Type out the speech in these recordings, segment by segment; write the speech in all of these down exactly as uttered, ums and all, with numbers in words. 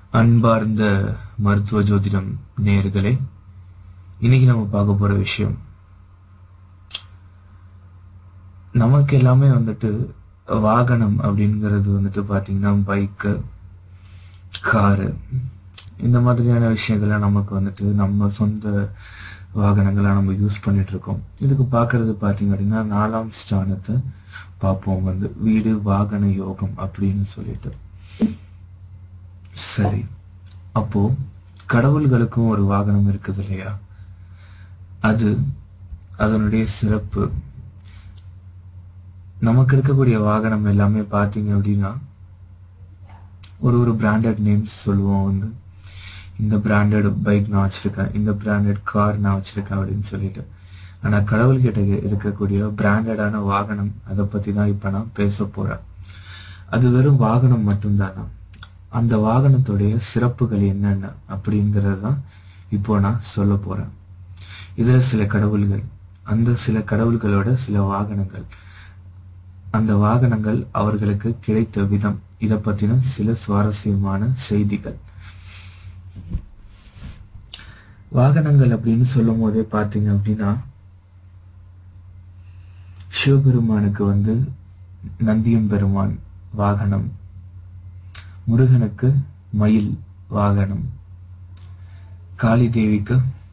அன்பார்ந்த மருத்துவ ஜோதிடம் நேயர்களே, இன்னைக்கு நம்ம பார்க்க போற விஷயம், நமக்கு எல்லாமே வந்துட்டு வாகனம் அப்படிங்கிறது வந்துட்டு பாத்தீங்கன்னா பைக்கு, காரு, இந்த மாதிரியான விஷயங்கள்லாம் நமக்கு வந்துட்டு நம்ம சொந்த வாகனங்களா நம்ம யூஸ் பண்ணிட்டு இருக்கோம். இதுக்கு பார்க்கறது பாத்தீங்க அப்படின்னா நாலாம் ஸ்தானத்தை பார்ப்போம், வந்து வீடு வாகன யோகம் அப்படின்னு சொல்லிட்டு. சரி, அப்போ கடவுள்களுக்கும் ஒரு வாகனம் இருக்குது இல்லையா? அது அதனுடைய சிறப்பு. நமக்கு இருக்கக்கூடிய வாகனம் எல்லாமே பாத்தீங்க அப்படின்னா ஒரு ஒரு பிராண்டட் நேம்ஸ் சொல்லுவோம். வந்து இந்த பிராண்டட் பைக் நான் வச்சிருக்கேன், இந்த பிராண்டட் கார் நான் வச்சிருக்கேன் அப்படின்னு சொல்லிட்டு. ஆனா கடவுள்கிட்ட இருக்கக்கூடிய பிராண்டடான வாகனம், அதை பத்தி தான் இப்ப நான் பேச போறேன். அது வெறும் வாகனம் மட்டும்தானா? அந்த வாகனத்துடைய சிறப்புகள் என்னென்ன அப்படிங்கிறது தான் இப்போ நான் சொல்ல போறேன். இதுல சில கடவுள்கள், அந்த சில கடவுள்களோட சில வாகனங்கள், அந்த வாகனங்கள் அவர்களுக்கு கிடைத்த விதம், இதை பத்தின சில சுவாரஸ்யமான செய்திகள். வாகனங்கள் அப்படின்னு சொல்லும் போதே பாத்தீங்க அப்படின்னா சிவபெருமானுக்கு வந்து நந்தியம்பெருமான் வாகனம், முருகனுக்கு மயில் வாகனம், காளி தேவிக்கு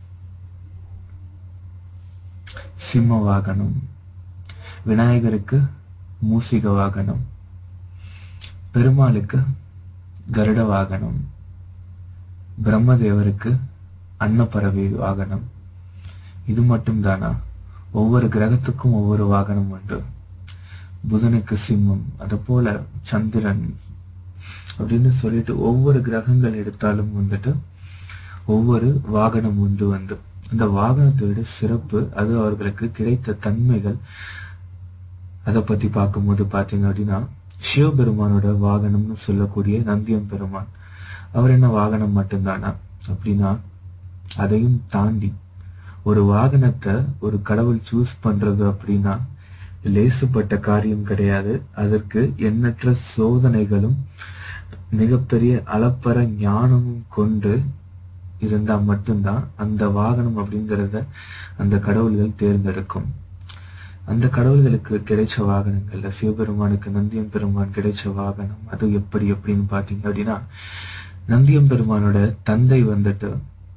சிம்ம வாகனம், விநாயகருக்கு மூசிக வாகனம், பெருமாளுக்கு கருட வாகனம், பிரம்மதேவருக்கு அன்னப்பறவை வாகனம். இது மட்டும் தானா? ஒவ்வொரு கிரகத்துக்கும் ஒவ்வொரு வாகனம் உண்டு. புதனுக்கு சிம்மம், அது போல சந்திரன் அப்படின்னு சொல்லிட்டு ஒவ்வொரு கிரகங்கள் எடுத்தாலும் வந்துட்டு ஒவ்வொரு வாகனம் உண்டு. வந்து அந்த வாகனத்தோட சிறப்பு, அது அவர்களுக்கு கிடைத்த தன்மைகள், அதை பத்தி பார்க்கும்போது பாத்தீங்க அப்படின்னா சிவபெருமானோட வாகனம்னு சொல்லக்கூடிய நந்தியம் பெருமான், அவர் என்ன வாகனம் மட்டும்தானா அப்படின்னா அதையும் தாண்டி ஒரு வாகனத்தை ஒரு கடவுள் சூஸ் பண்றது அப்படின்னா லேசுப்பட்ட காரியம் கிடையாது. அதற்கு எண்ணற்ற சோதனைகளும் மிகப்பெரிய அளப்பற ஞானமும் கொண்டு இருந்தா மட்டும்தான் அந்த வாகனம் அப்படிங்கிறத அந்த கடவுள்கள் தேர்ந்தெடுக்கும். அந்த கடவுள்களுக்கு கிடைச்ச வாகனங்கள்ல சிவபெருமானுக்கு நந்தியம் பெருமான் கிடைச்ச வாகனம் அது எப்படி அப்படின்னு பாத்தீங்க அப்படின்னா, நந்தியம் பெருமானோட தந்தை வந்துட்டு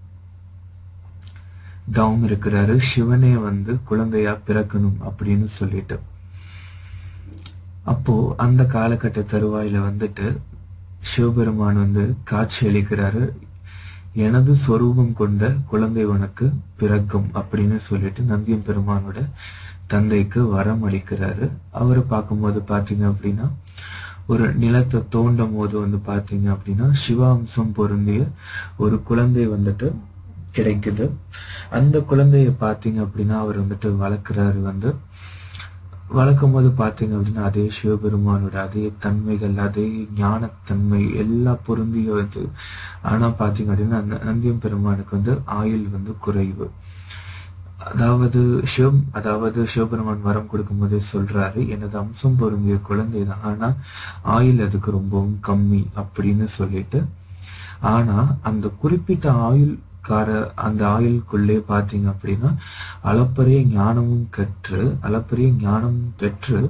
தவம் இருக்கிறாரு, சிவனே வந்து குழந்தையா பிறக்கணும் அப்படின்னு சொல்லிட்டு. அப்போ அந்த காலகட்ட தருவாயில வந்துட்டு சிவபெருமான் வந்து காட்சி அளிக்கிறாரு, எனது சொரூபம் கொண்ட குழந்தை உனக்கு பிறக்கும் அப்படின்னு சொல்லிட்டு நந்தியம் பெருமானோட தந்தைக்கு வரம் அளிக்கிறாரு. அவரை பார்க்கும்போது பாத்தீங்க அப்படின்னா ஒரு நிலத்தை தோண்டும் போது வந்து பாத்தீங்க அப்படின்னா சிவாம்சம் பொருந்திய ஒரு குழந்தை வந்துட்டு கிடைக்குது. அந்த குழந்தைய பாத்தீங்க அப்படின்னா அவர் வந்துட்டு வளர்க்கிறாரு. வந்து வளர்க்கும் போது பாத்தீங்க அப்படின்னா அதே சிவபெருமானோட அதே தன்மைகள், அதே ஞானத்தன்மை எல்லாம் பொருந்திய வந்து. ஆனா பாத்தீங்க அப்படின்னா நந்தியம் பெருமானுக்கு வந்து ஆயுள் வந்து குறைவு. அதாவது சிவம் அதாவது சிவபெருமான் வரம் கொடுக்கும் போதே சொல்றாரு, எனது அம்சம் பொருந்திய குழந்தை தான், ஆனா ஆயுள் அதுக்கு ரொம்பவும் கம்மி அப்படின்னு சொல்லிட்டு. ஆனா அந்த குறிப்பிட்ட ஆயுள் கார அந்த ஆயுளுக்குள்ளே பாத்தீங்க அப்படின்னா அளப்பரிய ஞானமும் கற்று அளப்பரிய ஞானமும் பெற்று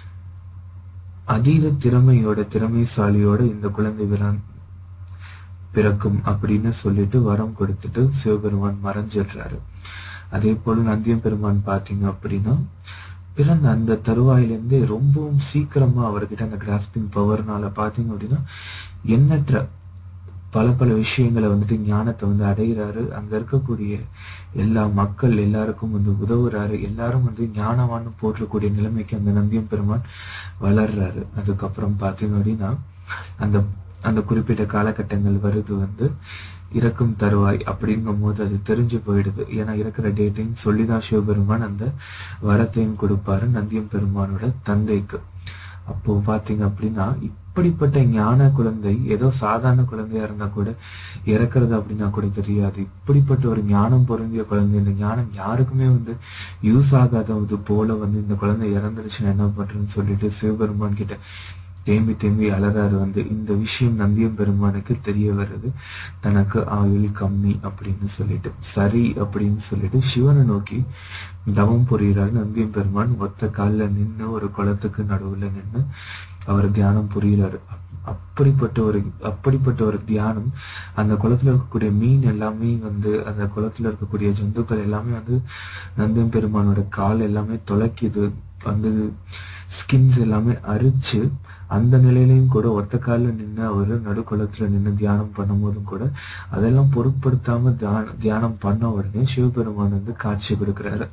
அதீத திறமையோட திறமைசாலியோட இந்த குழந்தை விரான் பிறக்கும் அப்படின்னு சொல்லிட்டு வரம் கொடுத்துட்டு சிவபெருமான் மறைஞ்சிடுறாரு. அதே போல நந்தியம் பெருமான் பாத்தீங்க அப்படின்னா பிறந்த அந்த தருவாயிலிருந்தே ரொம்பவும் சீக்கிரமா அவர்கிட்ட அந்த கிராஸ்பிங் பவர்னால பாத்தீங்க அப்படின்னா எண்ணற்ற பல பல விஷயங்களை வந்துட்டு ஞானத்தை வந்து அடைகிறாரு. அங்க இருக்கக்கூடிய எல்லா மக்கள் எல்லாருக்கும் வந்து உதவுறாரு. எல்லாரும் வந்து ஞானவான்னு போற்றக்கூடிய நிலைமைக்கு அந்த நந்தியம் பெருமான் வளர்றாரு. அதுக்கப்புறம் பாத்தீங்க அப்படின்னா அந்த அந்த குறிப்பிட்ட காலகட்டங்கள் வருது, வந்து இறக்கும் தருவாய் அப்படிங்கும் போது அது தெரிஞ்சு போயிடுது. ஏன்னா இருக்கிற டேட்டையும் சொல்லிதான் சிவபெருமான் அந்த வரத்தையும் கொடுப்பாரு நந்தியம் பெருமானோட தந்தைக்கு. அப்போ பாத்தீங்க அப்படின்னா இப்படிப்பட்ட ஞான குழந்தை ஏதோ சாதாரண குழந்தையா இருந்தா கூட இறக்குறது அப்படின்னா கூட தெரியாது. இப்படிப்பட்ட ஒரு ஞானம் பொருந்திய குழந்தை, இந்த ஞானம் யாருக்குமே வந்து யூஸ் ஆகாதது போல வந்து இந்த குழந்தை இறந்துருச்சுன்னா என்ன பண்றதுன்னு சொல்லிட்டு சிவபெருமான் கிட்ட தேம்பி தேம்பி அழறாரு. வந்து இந்த விஷயம் நந்தியம் பெருமானுக்கு தெரிய வருது, தனக்கு ஆயுள் கம்மி அப்படின்னு சொல்லிட்டு. சரி அப்படின்னு சொல்லிட்டு சிவனை நோக்கி தவம் புரிகிறாரு நந்தியம் பெருமான். ஒத்த காலில் நின்று ஒரு குளத்துக்கு நடுவுல நின்று அவர் தியானம் புரிகிறாரு. அப்படிப்பட்ட ஒரு அப்படிப்பட்ட ஒரு தியானம், அந்த குளத்துல இருக்கக்கூடிய மீன் எல்லாமே வந்து, அந்த குளத்துல இருக்கக்கூடிய ஜந்துக்கள் எல்லாமே வந்து நந்தியம் பெருமானோட கால் எல்லாமே துளைக்குது. வந்து ஸ்கின்ஸ் எல்லாமே அரிச்சு, அந்த நிலையிலையும் கூட ஒத்த காலில் நின்று அவர் நடுக்குளத்துல நின்று தியானம் பண்ணும் போதும் கூட அதெல்லாம் பொருட்படுத்தாம தியான தியானம் பண்ண உடனே சிவபெருமான் வந்து காட்சி கொடுக்கிறாரு.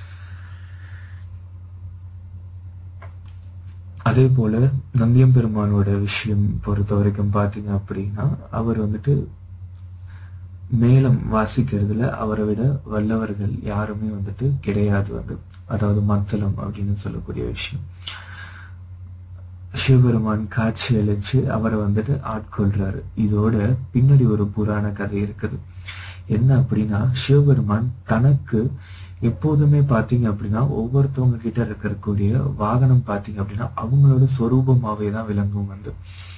அதே போல நந்தியம் பெருமானோட விஷயம் பொறுத்த வரைக்கும் பாத்தீங்க அப்படின்னா, அவர் வந்துட்டு மேளம் வாசிக்கிறதுல அவரை விட வல்லவர்கள் யாருமே வந்துட்டு கிடையாது. வந்து அதாவது மத்தளம் அப்படின்னு சொல்லக்கூடிய விஷயம். சிவபெருமான் காட்சி அளிச்சு அவரை வந்துட்டு ஆட்கொள்றாரு. இதோட பின்னாடி ஒரு புராண கதை இருக்குது. என்ன அப்படின்னா, சிவபெருமான் தனக்கு எப்போதுமே பாத்தீங்க அப்படின்னா ஒவ்வொருத்தவங்க கிட்ட இருக்கக்கூடிய வாகனம் பாத்தீங்க அப்படின்னா அவங்களோட சொரூபமாவே தான் விளங்கும். வந்து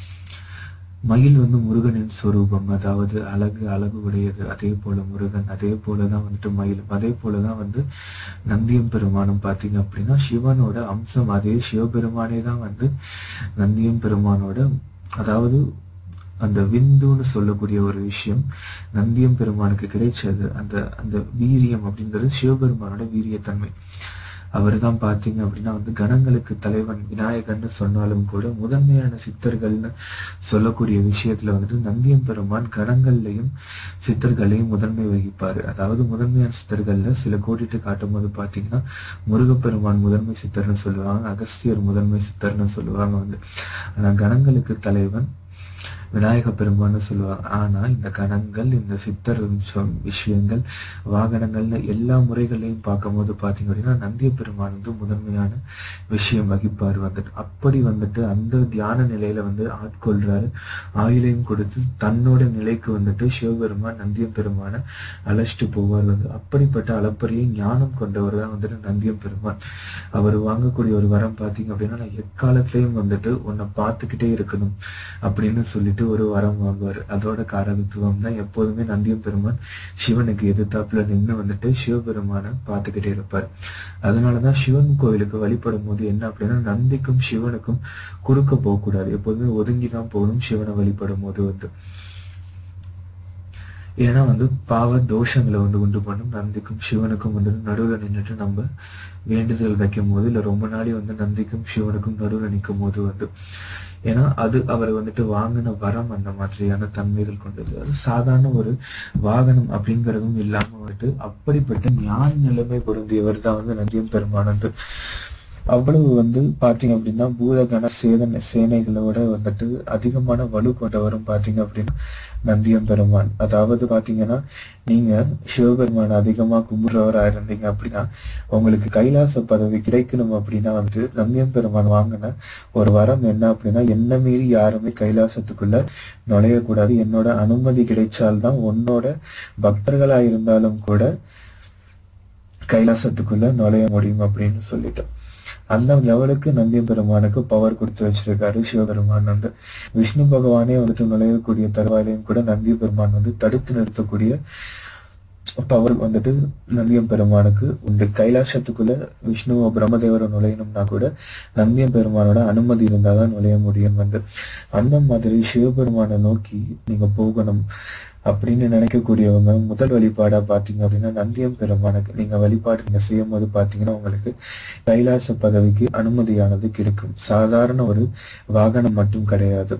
மயில் வந்து முருகனின் சொரூபம், அதாவது அழகு அழகு உடையது. அதே போல முருகன், அதே போலதான் வந்துட்டு மயிலும், அதே போலதான் வந்து நந்தியம் பெருமானும் பாத்தீங்க அப்படின்னா சிவனோட அம்சம். அதே சிவபெருமானே தான் வந்து நந்தியம் பெருமானோட, அதாவது அந்த விந்துன்னு சொல்லக்கூடிய ஒரு விஷயம் நந்தியம் பெருமானுக்கு கிடைச்சது. அந்த அந்த வீரியம் அப்படிங்கிறது சிவபெருமானோட வீரியத்தன்மை. அவர் தான் பாத்தீங்க அப்படின்னா வந்து கணங்களுக்கு தலைவன் விநாயகன்னு சொன்னாலும் கூட முதன்மையான சித்தர்கள்னு சொல்லக்கூடிய விஷயத்துல வந்துட்டு நந்தியம் பெருமான் கணங்கள்லையும் சித்தர்களையும் முதன்மை வகிப்பாரு. அதாவது முதன்மையான சித்தர்கள்ல சில கோடிட்டு காட்டும் போது பாத்தீங்கன்னா முருகப்பெருமான் முதன்மை சித்தர்னு சொல்லுவாங்க, அகஸ்தியர் முதன்மை சித்தர்னு சொல்லுவாங்க. வந்து ஆனா கணங்களுக்கு தலைவன் விநாயக பெருமான்னு சொல்லுவாங்க. ஆனா இந்த கணங்கள், இந்த சித்தர் விஷயங்கள், வாகனங்கள்னு எல்லா முறைகளையும் பார்க்கும் போது பாத்தீங்க அப்படின்னா நந்திய பெருமான் வந்து முதன்மையான விஷயம் வகிப்பார். வந்துட்டு அப்படி வந்துட்டு அந்த தியான நிலையில வந்து ஆட்கொள்றாரு. ஆயுளையும் கொடுத்து தன்னோட நிலைக்கு வந்துட்டு சிவபெருமான் நந்தியம் பெருமான அழைச்சிட்டு போவார். வந்து அப்படிப்பட்ட அளப்பரிய ஞானம் கொண்டவர் தான் வந்துட்டு நந்தியம் பெருமான். அவர் வாங்கக்கூடிய ஒரு வரம் பாத்தீங்க அப்படின்னா, நான் எக்காலத்திலையும் வந்துட்டு உன்னை பார்த்துக்கிட்டே இருக்கணும் அப்படின்னு சொல்லிட்டு ஒரு வரம் வாங்குவார். அதோட காரகத்துவம் தான் எப்போதுமே நந்தியம் பெருமான் சிவனுக்கு எதிர்த்தாப்புல நின்று வந்துட்டு சிவபெருமான பார்த்துக்கிட்டே இருப்பார். அதனாலதான் சிவன் கோவிலுக்கு வழிபடும் போது என்ன அப்படின்னா, நந்திக்கும் சிவனுக்கும் குறுக்க போகக்கூடாது, எப்போதுமே ஒதுங்கிதான் போகணும் சிவனை வழிபடும் போது. வந்து ஏன்னா வந்து பாவ தோஷங்களை வந்து உண்டு பண்ணும். நந்திக்கும் சிவனுக்கும் வந்துட்டு நடுவுல நின்றுட்டு நம்ம வேண்டுதல் வைக்கும் போது, இல்ல ரொம்ப நாளை வந்து நந்திக்கும் சிவனுக்கும் நடுவுல நிற்கும் போது வந்து, ஏன்னா அது அவர் வந்துட்டு வாங்கின வரம் அந்த மாதிரியான தன்மைகள் கொண்டது. அது சாதாரண ஒரு வாகனம் அப்படிங்கிறதும் இல்லாம வந்துட்டு அப்படிப்பட்ட ஞான நிலைமை பொருந்தியவர் தான் வந்து நந்தியம் பெருமான். வந்து அவ்வளவு வந்து பாத்தீங்க அப்படின்னா பூதகண சேதன சேனைகளோட வந்துட்டு அதிகமான வலு கொண்டவரும் பாத்தீங்க அப்படின்னா நந்தியம் பெருமான். அதாவது பாத்தீங்கன்னா நீங்க சிவபெருமான் அதிகமா கும்பிடுறவரா இருந்தீங்க அப்படின்னா உங்களுக்கு கைலாச பதவி கிடைக்கணும் அப்படின்னா வந்துட்டு நந்தியம் பெருமான் வாங்கின ஒரு வரம் என்ன அப்படின்னா, என்ன மீறி யாருமே கைலாசத்துக்குள்ள நுழையக்கூடாது, என்னோட அனுமதி கிடைச்சால்தான் உன்னோட பக்தர்களா இருந்தாலும் கூட கைலாசத்துக்குள்ள நுழைய முடியும் அப்படின்னு சொல்லிட்டோம். அந்த லெவலுக்கு நந்தியம் பெருமானுக்கு பவர் கொடுத்து வச்சிருக்காரு சிவபெருமான். வந்து விஷ்ணு பகவானே வந்துட்டு நுழையக்கூடிய தருவாயிலையும் கூட நந்திய பெருமான் வந்து தடுத்து நிறுத்தக்கூடிய பவர் வந்துட்டு நந்தியம் பெருமானுக்கு உண்டு. கைலாசத்துக்குள்ள விஷ்ணு பிரம்மதேவரை நுழையணும்னா கூட நந்தியம் பெருமானோட அனுமதி இருந்தாதான் நுழைய முடியும். வந்து அந்த மாதிரி சிவபெருமானை நோக்கி நீங்க போகணும் அப்படின்னு நினைக்கக்கூடியவங்க முதல் வழிபாடா பாத்தீங்க அப்படின்னா நந்தியம் பெருமானுக்கு நீங்க வழிபாடு நீங்க செய்யும் போது பாத்தீங்கன்னா உங்களுக்கு கைலாச பதவிக்கு அனுமதியானது கிடைக்கும். சாதாரண ஒரு வாகனம் மட்டும் கிடையாது.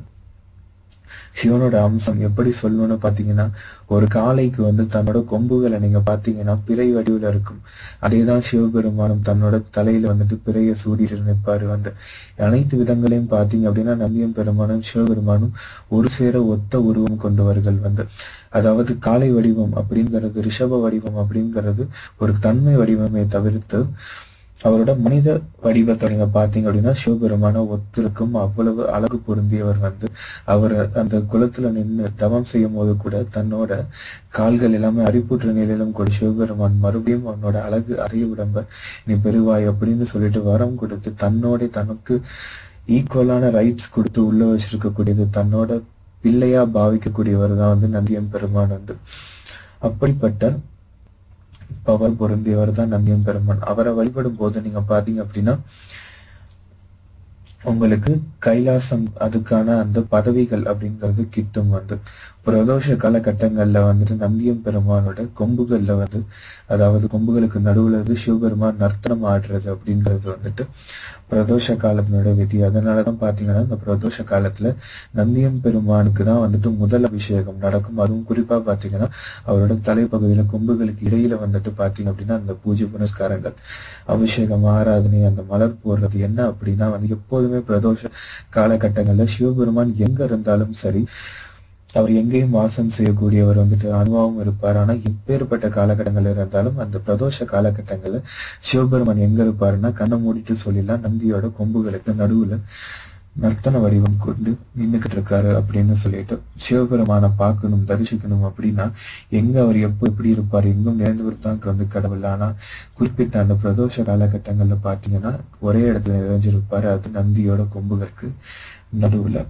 சிவனோட அம்சம் எப்படி சொல்லணும்னு பாத்தீங்கன்னா, ஒரு காளைக்கு வந்து தன்னோட கொம்புகளை நீங்க பாத்தீங்கன்னா பிறை வடிவுல இருக்கும். அதேதான் சிவபெருமானும் தன்னோட தலையில வந்துட்டு பிறைய சூடிட்டு நிற்பாரு. வந்து அனைத்து விதங்களையும் பாத்தீங்க அப்படின்னா நந்தியம் பெருமானும் சிவபெருமானும் ஒரு சேர ஒத்த உருவம் கொண்டவர்கள். வந்து அதாவது காளை வடிவம் அப்படிங்கிறது, ரிஷப வடிவம் அப்படிங்கிறது ஒரு தன்மை வடிவமே தவிர்த்து அவரோட மனித வடிவத்தை நீங்க பாத்தீங்க அப்படின்னா சிவபெருமான ஒத்திருக்கும். அவ்வளவு அழகு பொருந்தியவர். வந்து அவர் அந்த குளத்துல நின்று தவம் செய்யும் போது கூட தன்னோட கால்கள் எல்லாமே அரிப்புற்ற நிலையிலும் கூட சிவபெருமான் மறுபடியும் அவனோட அழகு அறைய உடம்ப நீ பெறுவாய் அப்படின்னு சொல்லிட்டு வரம் கொடுத்து தன்னோட தனக்கு ஈக்குவலான ரைட்ஸ் கொடுத்து உள்ள வச்சிருக்கக்கூடியது, தன்னோட பிள்ளையா பாவிக்கக்கூடியவர் தான் வந்து நந்தியம் பெருமான் வந்து. அப்படிப்பட்ட பவர் பொருந்தியவர் தான் நந்தியம் பெருமான். அவரை வழிபடும் போது நீங்க பாத்தீங்க அப்படின்னா உங்களுக்கு கைலாசம் அதுக்கான அந்த பதவிகள் அப்படிங்கிறது கிட்டும். வந்து பிரதோஷ காலகட்டங்கள்ல வந்துட்டு நந்தியம் பெருமானோட கொம்புகள்ல வந்து, அதாவது கொம்புகளுக்கு நடுவுல வந்து சிவபெருமான் நர்த்தனம் ஆடுறது அப்படிங்கிறது வந்துட்டு பிரதோஷ காலத்தினோட விதி. அதனாலதான் பாத்தீங்கன்னா இந்த பிரதோஷ காலத்துல நந்தியம் பெருமானுக்கு தான் வந்துட்டு முதல் அபிஷேகம் நடக்கும். அதுவும் குறிப்பா பாத்தீங்கன்னா அவரோட தலைப்பகுதியில கொம்புகளுக்கு இடையில வந்துட்டு பாத்தீங்க அப்படின்னா அந்த பூஜை புனஸ்காரங்கள், அபிஷேகம், ஆராதனை, அந்த மலர் போடுறது என்ன அப்படின்னா வந்து எப்போதுமே பிரதோஷ காலகட்டங்கள்ல சிவபெருமான் எங்க இருந்தாலும் சரி, அவர் எங்கேயும் வாசம் செய்யக்கூடியவர் வந்துட்டு அனுபவம் இருப்பார். ஆனா எப்பேற்பட்ட காலகட்டங்கள்ல இருந்தாலும் அந்த பிரதோஷ காலகட்டங்கள்ல சிவபெருமான் எங்க இருப்பாருன்னா கண்ணை மூடிட்டு சொல்லிடலாம், நந்தியோட கொம்புகளுக்கு நடுவுல நர்த்தன வடிவம் கொண்டு நின்றுகிட்டு இருக்காரு அப்படின்னு சொல்லிட்டு சிவபெருமானை பார்க்கணும், தரிசிக்கணும் அப்படின்னா எங்க அவர் எப்போ எப்படி இருப்பார், எங்கும் நிறைந்தவர் தான் வந்து கடவுள். ஆனா குறிப்பிட்ட அந்த பிரதோஷ காலகட்டங்கள்ல பாத்தீங்கன்னா ஒரே இடத்துல நிறைஞ்சிருப்பாரு, அது நந்தியோட கொம்புகளுக்கு நடுவுல.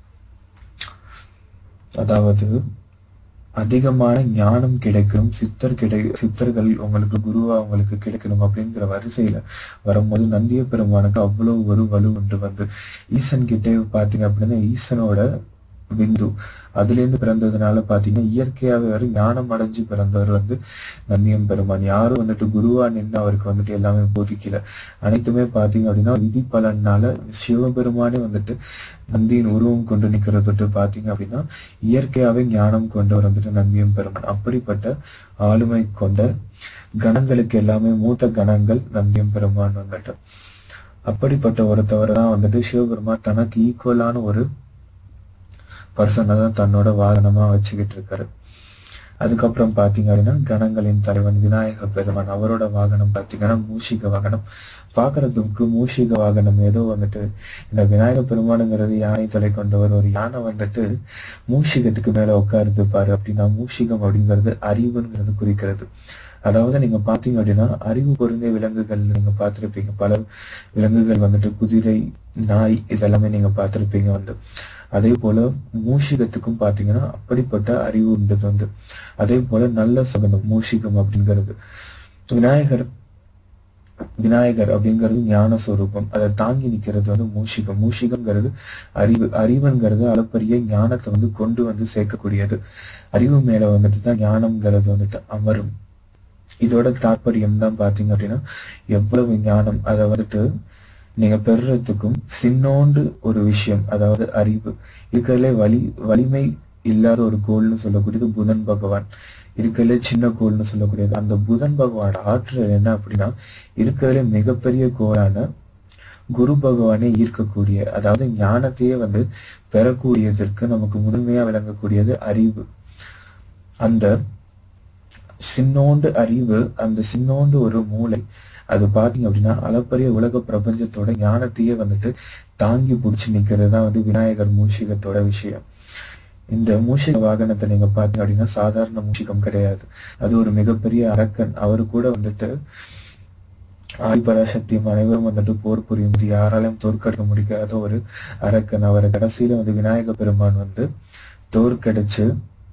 அதாவது அதிகமான ஞானம் கிடைக்கும், சித்தர் கிடை சித்தர்கள் உங்களுக்கு குருவா உங்களுக்கு கிடைக்கணும் அப்படிங்கிற வரிசையில வரும்போது நந்திய பெருமானுக்கு அவ்வளவு ஒரு வலு ஒன்று வந்து ஈசன் கிட்டே பாத்தீங்க அப்படின்னா ஈசனோட விந்து அதுல இருந்து பிறந்ததுனால பாத்தீங்கன்னா இயற்கையாவே வரை ஞானம் அடைஞ்சு பிறந்தவர் வந்து நந்தியம் பெருமான். யாரும் வந்துட்டு குருவா நின்று அவருக்கு வந்துட்டு எல்லாமே போதிக்கல. அனைத்துமே பாத்தீங்க அப்படின்னா விதி பலனால சிவபெருமானே வந்துட்டு நந்தியின் உருவம் கொண்டு நிக்கிறதுட்டு பாத்தீங்க அப்படின்னா இயற்கையாவே ஞானம் கொண்டவர் வந்துட்டு நந்தியம் பெருமான். அப்படிப்பட்ட ஆளுமை கொண்ட கணங்களுக்கு எல்லாமே மூத்த கணங்கள் நந்தியம் பெருமான் வந்துட்டு. அப்படிப்பட்ட ஒருத்தவரை தான் வந்துட்டு சிவபெருமான் தனக்கு ஈக்குவலான ஒரு பர்சனை தான் தன்னோட வாகனமா வச்சுக்கிட்டு இருக்காரு. அதுக்கப்புறம் பாத்தீங்க அப்படின்னா கணங்களின் தலைவன் விநாயக பெருமான், அவரோட வாகனம் பாத்தீங்கன்னா மூஷிக வாகனம். பாக்குறதுக்கு மூஷிக வாகனம் ஏதோ வந்துட்டு இந்த விநாயக பெருமானுங்கிறது யானை தலை கொண்டவர், ஒரு யானை வந்துட்டு மூஷிகத்துக்கு மேல உட்காருது பாரு அப்படின்னா மூஷிகம் அப்படிங்கிறது அறிவுங்கிறது குறிக்கிறது. அதாவது நீங்க பாத்தீங்க அப்படின்னா அறிவு பொருந்திய விலங்குகள் நீங்க பார்த்திருப்பீங்க, பல விலங்குகள் வந்துட்டு குதிரை, நாய் இதெல்லாமே நீங்க பார்த்திருப்பீங்க வந்து. அதே போல மூஷிகத்துக்கும் பாத்தீங்கன்னா அப்படிப்பட்ட அறிவுன்றது வந்து. அதே போல நல்ல சகுனம் மூஷிகம் அப்படிங்கிறது. விநாயகர் விநாயகர் அப்படிங்கிறது ஞான சொரூபம், அதை தாங்கி நிக்கிறது வந்து மூஷிகம். மூஷிகம்ங்கிறது அறிவு, அறிவுங்கிறது அளப்பரிய ஞானத்தை வந்து கொண்டு வந்து சேர்க்கக்கூடியது. அறிவு மேல வந்துட்டு தான் ஞானம்ங்கிறது வந்துட்டு அமரும். இதோட தாற்பயம் தான் பாத்தீங்க அப்படின்னா எவ்வளவு ஞானம் அதை வந்துட்டு நீங்க பெறுறதுக்கும் சின்னோண்டு ஒரு விஷயம், அதாவது அறிவு இருக்கிறதுல வலி வலிமை இல்லாத ஒரு கோள்னு சொல்லக்கூடியது புதன் பகவான். இருக்கிறதுல சின்ன கோள்னு சொல்லக்கூடியது அந்த புதன் பகவான் ஆற்றல் என்ன அப்படின்னா இருக்கிறதுல மிகப்பெரிய கோளான குரு பகவானே ஈர்க்கக்கூடிய, அதாவது ஞானத்தையே வந்து பெறக்கூடியதற்கு நமக்கு முதன்மையா விளங்கக்கூடியது அறிவு. அந்த சின்னோண்டு அறிவு, அந்த சின்னோண்டு ஒரு மூளை, அது பாத்தீங்க அப்படின்னா அளப்பரிய உலக பிரபஞ்சத்தோட ஞானத்தையே வந்துட்டு தாங்கி பிடிச்சி நிக்கிறது தான் வந்து விநாயகர் மூஷிகத்தோட விஷயம். இந்த மூஷிக வாகனத்தை நீங்க பாத்தீங்க அப்படின்னா சாதாரண மூஷிகம் கிடையாது, அது ஒரு மிகப்பெரிய அரக்கன். அவரு கூட வந்துட்டு ஆதிபராசக்தியும் அனைவரும் வந்துட்டு போர் புரியும் போது யாராலையும் தோற்கடிக்க முடியாத ஒரு அரக்கன். அவரை கடைசியில வந்து விநாயக பெருமான் வந்து தோற்கடிச்சு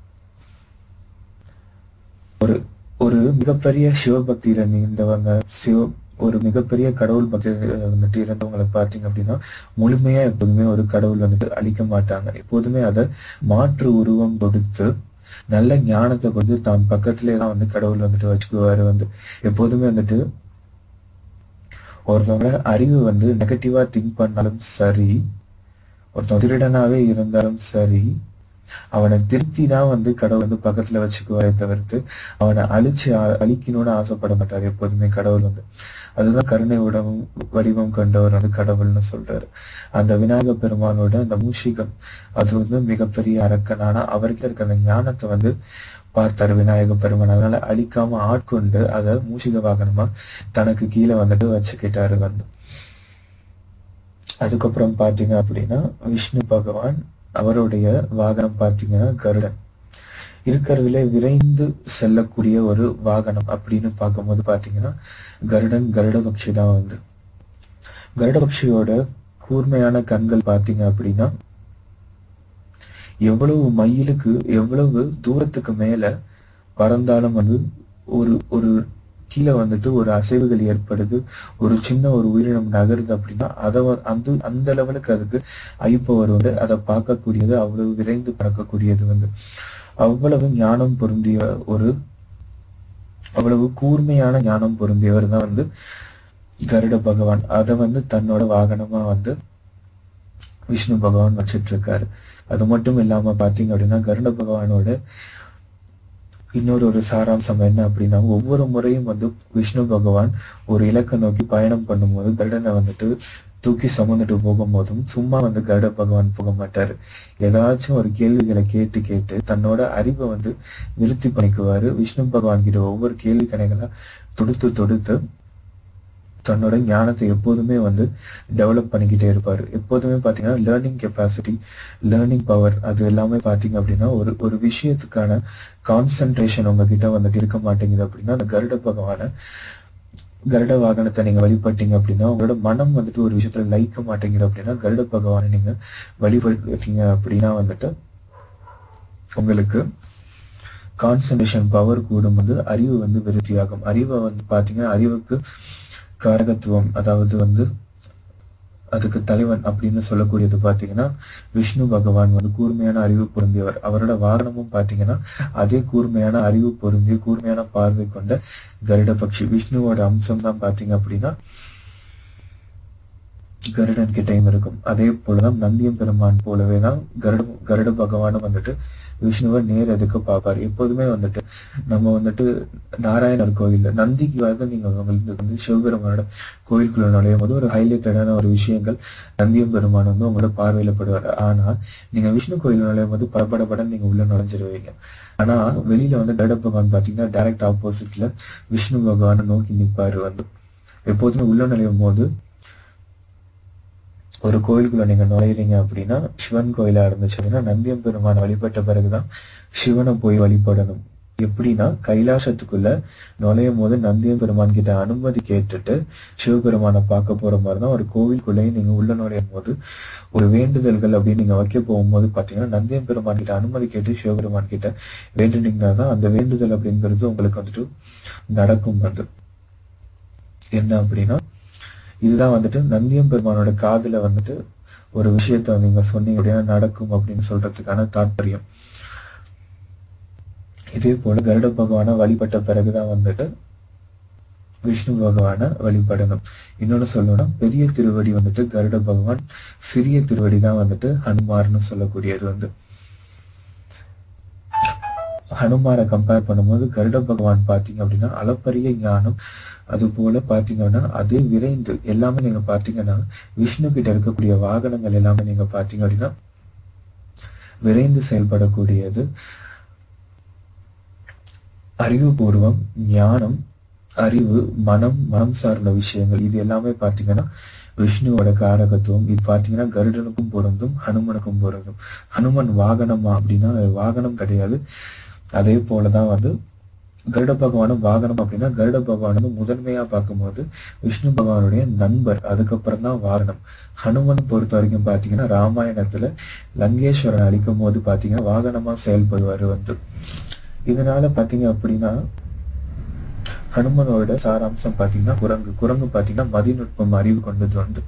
ஒரு ஒரு மிகப்பெரிய சிவபக்தியில நீண்டவங்க, சிவ ஒரு மிகப்பெரிய கடவுள் பக்தி வந்துட்டு இருந்தவங்களை பார்த்தீங்க அப்படின்னா முழுமையா எப்போதுமே ஒரு கடவுள் வந்துட்டு அழிக்க மாட்டாங்க. எப்போதுமே அதை மாற்று உருவம் கொடுத்து நல்ல ஞானத்தை கொடுத்து தான் பக்கத்திலே தான் வந்து கடவுள் வந்துட்டு வச்சுக்குவாரு. வந்து எப்போதுமே வந்துட்டு ஒருத்தவங்க அறிவு வந்து நெகட்டிவா திங்க் பண்ணாலும் சரி, ஒருத்தவங்க திருடனாவே இருந்தாலும் சரி, அவனை திருத்தி தான் வந்து கடவுள் வந்து பக்கத்துல வச்சுக்குவாரே தவிர்த்து அவனை அழிச்சு அழிக்கணும்னு ஆசைப்பட மாட்டாரு எப்போதுமே கடவுள் வந்து. அதுதான் கருணை உடவும் வடிவம் கொண்டவர் வந்து கடவுள்னு சொல்றாரு. அந்த விநாயக பெருமானோட அந்த மூஷிகம் அது வந்து மிகப்பெரிய அரக்கன். ஆனா அவர்கிட்ட இருக்க அந்த ஞானத்தை வந்து பார்த்தாரு விநாயக பெருமான். அதனால அழிக்காம ஆட்கொண்டு அதை மூஷிக வாகனமா தனக்கு கீழே வந்துட்டு வச்சுக்கிட்டாரு வந்து. அதுக்கப்புறம் பாத்தீங்க அப்படின்னா விஷ்ணு பகவான், அவருடைய வாகனம் பாத்தீங்கன்னா கருடன். இருக்கிறதுல விரைந்து செல்லக்கூடிய ஒரு வாகனம் அப்படின்னு பார்க்கும்போது பாத்தீங்கன்னா கருடன் கருட பக்ஷி தான் வந்து. கருட பக்ஷியோட கூர்மையான கண்கள் பாத்தீங்க அப்படின்னா எவ்வளவு மைலுக்கு எவ்வளவு தூரத்துக்கு மேல பறந்தாலும் வந்து ஒரு ஒரு கீழே வந்துட்டு ஒரு அசைவுகள் ஏற்படுது, ஒரு சின்ன ஒரு உயிரினம் நகருது அப்படின்னா அதை அந்த அந்த லெவலுக்கு அதுக்கு ஐப்பவர் வந்து அதை பார்க்கக்கூடியது, அவ்வளவு விரைந்து பறக்கக்கூடியது வந்து அவ்வளவு ஞானம் பொருந்திய ஒரு அவ்வளவு கூர்மையான ஞானம் பொருந்தியவர் தான் வந்து கருட பகவான். அதை வந்து தன்னோட வாகனமா வந்து விஷ்ணு பகவான் வச்சிட்டு இருக்காரு. அது மட்டும் இல்லாம பாத்தீங்க அப்படின்னா கருட பகவானோட இன்னொரு ஒரு சாராம்சம் என்ன அப்படின்னா, ஒவ்வொரு முறையும் வந்து விஷ்ணு பகவான் ஒரு இலக்கை நோக்கி பயணம் பண்ணும்போது கருடனை வந்துட்டு தூக்கி சுமந்துட்டு போகும்போதும் சும்மா வந்து கருட பகவான் போக மாட்டாரு. ஏதாச்சும் ஒரு கேள்விகளை கேட்டு கேட்டு தன்னோட அறிவை வந்து நிறுத்தி பண்ணிக்குவாரு. விஷ்ணு பகவான் கிட்ட ஒவ்வொரு கேள்வி கணைகளா தொடுத்து தொடுத்து தன்னோட ஞானத்தை எப்போதுமே வந்து டெவலப் பண்ணிக்கிட்டே இருப்பாரு. எப்போதுமே பாத்தீங்கன்னா லேர்னிங் கெப்பாசிட்டி, லேர்னிங் பவர், அது எல்லாமே பாத்தீங்க அப்படின்னா ஒரு ஒரு விஷயத்துக்கான கான்சென்ட்ரேஷன் உங்ககிட்ட வந்துட்டு இருக்க மாட்டேங்குது அப்படின்னா அந்த கருட பகவான கருட வாகனத்தை நீங்க வழிபட்டீங்க அப்படின்னா, உங்களோட மனம் வந்துட்டு ஒரு விஷயத்துல லயிக்க மாட்டேங்குது அப்படின்னா கருட பகவானை நீங்க வழிபட்டீங்க அப்படின்னா வந்துட்டு உங்களுக்கு கான்சென்ட்ரேஷன் பவர் கூடும், வந்து அறிவு வந்து விருத்தியாகும். அறிவை வந்து பாத்தீங்கன்னா அறிவுக்கு காரகத்துவம், அதாவது வந்து அதுக்கு தலைவன் அப்படின்னு சொல்லக்கூடியது பாத்தீங்கன்னா விஷ்ணு பகவான் வந்து கூர்மையான அறிவு பொருந்தியவர். அவரோட வாகனமும் பாத்தீங்கன்னா அதே கூர்மையான அறிவு பொருந்திய கூர்மையான பார்வை கொண்ட கருட பட்சி. விஷ்ணுவோட அம்சம் தான் பாத்தீங்க அப்படின்னா கருடன் கிட்டையும் இருக்கும். அதே போலதான் நந்தியம் பெருமான் போலவே தான் கருட கருட பகவானும் வந்துட்டு விஷ்ணுவை நேர் எதுக்கு பார்ப்பாரு. எப்போதுமே வந்துட்டு நம்ம வந்துட்டு நாராயணர் கோயில் நந்திக்கு வந்து நீங்க உங்களுக்கு வந்து சிவபெருமானோட கோயிலுக்குள்ள நுழையும் போது ஒரு ஹைலைட்டடான ஒரு விஷயங்கள் நந்தியம் பெருமான் வந்து உங்களோட பார்வையில படுவாரு. ஆனா நீங்க விஷ்ணு கோயில் நுழையும் போது படப்படப்பட நீங்க உள்ள நுழைஞ்சிருவீங்க. ஆனா வெளியில வந்து கருட பகவான் பாத்தீங்கன்னா டைரக்ட் ஆப்போசிட்ல விஷ்ணு பகவானை நோக்கி நிற்பாரு. வந்து எப்போதுமே உள்ள நுழையும் போது ஒரு கோயிலுக்குள்ள நீங்க நுழையிறீங்க அப்படின்னா சிவன் கோயிலா இருந்துச்சு அப்படின்னா நந்தியம் பெருமானை வழிபட்ட பிறகுதான் சிவனை போய் வழிபடணும். எப்படின்னா கைலாசத்துக்குள்ள நுழையும் போது நந்தியம் பெருமான் கிட்ட அனுமதி கேட்டுட்டு சிவபெருமானை பார்க்க போற மாதிரிதான் ஒரு கோவிலுக்குள்ளேயும் நீங்க உள்ள நுழையும் போது ஒரு வேண்டுதல்கள் அப்படின்னு நீங்க வைக்க போகும்போது பாத்தீங்கன்னா நந்தியம் பெருமான் கிட்ட அனுமதி கேட்டு சிவபெருமான் கிட்ட வேண்டுனீங்கன்னா தான் அந்த வேண்டுதல் அப்படிங்கிறது உங்களுக்கு வந்துட்டு நடக்கும். வந்து என்ன அப்படின்னா இதுதான் வந்துட்டு நந்தியம் பெருமானோட காதுல வந்துட்டு ஒரு விஷயத்த நீங்க சொன்னீங்க அப்படின்னா நடக்கும் அப்படின்னு சொல்றதுக்கான தாற்பயம். இதே போல கருட பகவானை வழிபட்ட பிறகுதான் வந்துட்டு விஷ்ணு பகவானை வழிபடணும். இன்னொன்னு சொல்லணும்னா பெரிய திருவடி வந்துட்டு கருட பகவான், சிறிய திருவடி தான் வந்துட்டு ஹனுமார்னு சொல்லக்கூடியது. வந்து ஹனுமாரை கம்பேர் பண்ணும்போது கருட பகவான் பாத்தீங்க அப்படின்னா அளப்பரிய ஞானம், அது போல பாத்தீங்கன்னா அதே விரைந்து எல்லாமே நீங்க பாத்தீங்கன்னா விஷ்ணு கிட்ட இருக்கக்கூடிய வாகனங்கள் எல்லாமே நீங்க பாத்தீங்க அப்படின்னா விரைந்து செயல்படக்கூடியது. அறிவுபூர்வம், ஞானம், அறிவு, மனம், மனம் சார்ந்த விஷயங்கள் இது எல்லாமே பாத்தீங்கன்னா விஷ்ணுவோட காரகத்துவம். இது பாத்தீங்கன்னா கருடனுக்கும் பொருந்தும், ஹனுமனுக்கும் பொருந்தும். ஹனுமன் வாகனமா அப்படின்னா வாகனம் கிடையாது. அதே போலதான் வந்து கருட பகவானும் வாகனம் அப்படின்னா கருட பகவான் வந்து முதன்மையா பார்க்கும்போது விஷ்ணு பகவானுடைய நண்பர், அதுக்கப்புறம் தான் வாகனம். ஹனுமன் பொறுத்த வரைக்கும் பாத்தீங்கன்னா ராமாயணத்துல லங்கேஸ்வரன் அழிக்கும் போது பாத்தீங்கன்னா வாகனமா செயல்படுவாரு. வந்து இதனால பாத்தீங்க அப்படின்னா ஹனுமனோட சாராம்சம் பாத்தீங்கன்னா குரங்கு குரங்கு பாத்தீங்கன்னா மதிநுட்பம், அறிவு கொண்டது. வந்து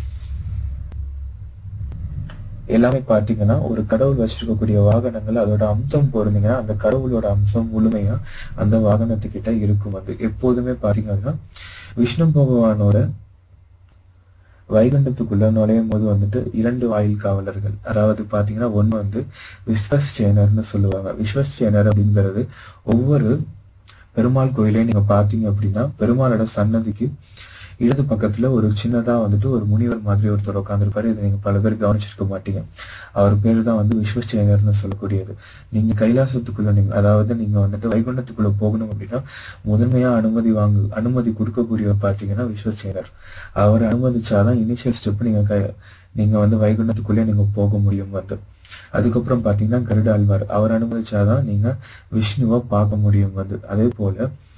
எல்லாமே பாத்தீங்கன்னா ஒரு கடவுள் வச்சிருக்கக்கூடிய வாகனங்கள் அதோட அம்சம் பொருந்தீங்கன்னா அந்த கடவுளோட அம்சம் முழுமையா அந்த வாகனத்துக்கிட்ட இருக்கும். வந்து எப்போதுமே பாத்தீங்கன்னா விஷ்ணு பகவானோட வைகுண்டத்துக்குள்ள நுழையும் போது வந்துட்டு இரண்டு வாயில் காவலர்கள், அதாவது பாத்தீங்கன்னா ஒண்ணு வந்து விஸ்வசேனர்னு சொல்லுவாங்க. விஸ்வசேனர் அப்படிங்கிறது ஒவ்வொரு பெருமாள் கோயிலையும் நீங்க பாத்தீங்க அப்படின்னா பெருமாளோட சன்னதிக்கு இடது பக்கத்துல ஒரு சின்னதா வந்துட்டு ஒரு முனிவர் மாதிரி ஒருத்தர் உட்காந்துருப்பாரு. இதை நீங்க பல பேர் கவனிச்சிருக்க மாட்டீங்க. அவர் பேரு தான் வந்து விஸ்வசேனர்னு சொல்லக்கூடியது. நீங்க கைலாசத்துக்குள்ள நீங்க அதாவது நீங்க வந்துட்டு வைகுண்டத்துக்குள்ள போகணும் அப்படின்னா முதன்மையா அனுமதி வாங்கு அனுமதி கொடுக்கக்கூடியவர் பாத்தீங்கன்னா விஸ்வசேனர். அவர் அனுமதிச்சாதான் இனிஷியல் ஸ்டெப் நீங்க கை நீங்க வந்து வைகுண்டத்துக்குள்ளே நீங்க போக முடியும். வந்து அதுக்கப்புறம் பாத்தீங்கன்னா கருட ஆழ்வார், அவர் அனுமதிச்சாதான் நீங்க விஷ்ணுவை பார்க்க முடியும். வந்து அதே போல